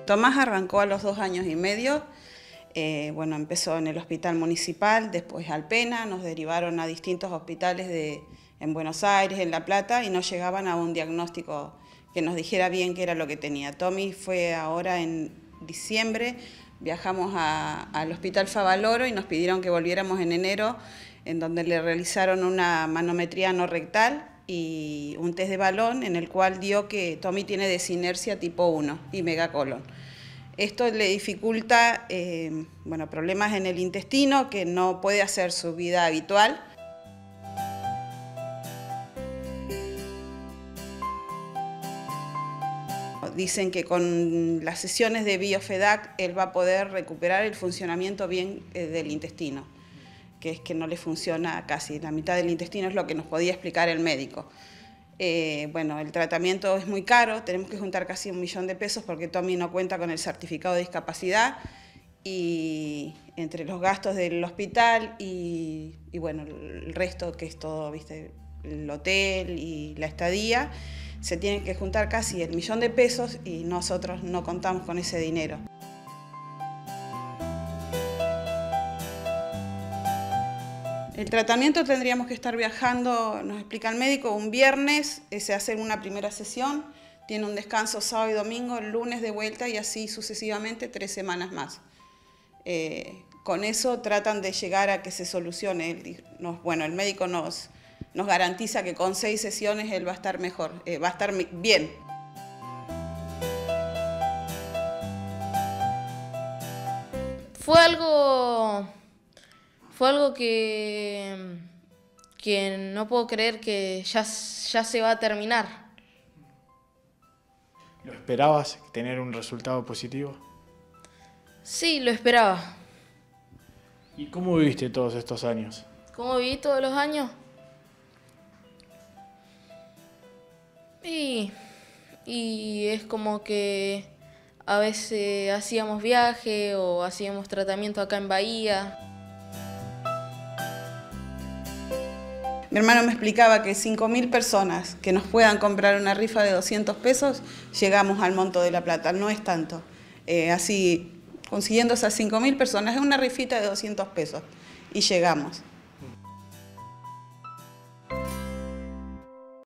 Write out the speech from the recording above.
Tomás arrancó a los 2 años y medio. Bueno, empezó en el hospital municipal, después Alpena, nos derivaron a distintos hospitales en Buenos Aires, en La Plata, y no llegaban a un diagnóstico que nos dijera bien qué era lo que tenía. Tommy fue ahora en diciembre, viajamos al hospital Favaloro y nos pidieron que volviéramos en enero, en donde le realizaron una manometría no rectal y un test de balón en el cual dio que Tommy tiene desinercia tipo 1 y megacolon. Esto le dificulta problemas en el intestino, que no puede hacer su vida habitual. Dicen que con las sesiones de Biofedac él va a poder recuperar el funcionamiento bien del intestino, que es que no le funciona casi. La mitad del intestino es lo que nos podía explicar el médico. El tratamiento es muy caro, tenemos que juntar casi $1 millón porque Tommy no cuenta con el certificado de discapacidad, y entre los gastos del hospital y el resto, que es todo, ¿viste? El hotel y la estadía, se tienen que juntar casi $1 millón y nosotros no contamos con ese dinero. El tratamiento tendríamos que estar viajando, nos explica el médico, un viernes, se hace una primera sesión, tiene un descanso sábado y domingo, el lunes de vuelta y así sucesivamente 3 semanas más. Con eso tratan de llegar a que se solucione. El médico nos garantiza que con 6 sesiones él va a estar mejor, va a estar bien. Fue algo que no puedo creer que ya se va a terminar. ¿Lo esperabas, tener un resultado positivo? Sí, lo esperaba. ¿Y cómo viviste todos estos años? ¿Cómo viví todos los años? Y es como que a veces hacíamos viaje o hacíamos tratamiento acá en Bahía. Mi hermano me explicaba que 5.000 personas que nos puedan comprar una rifa de $200, llegamos al monto de La Plata, no es tanto. Así, consiguiendo esas 5.000 personas, es una rifita de $200 y llegamos.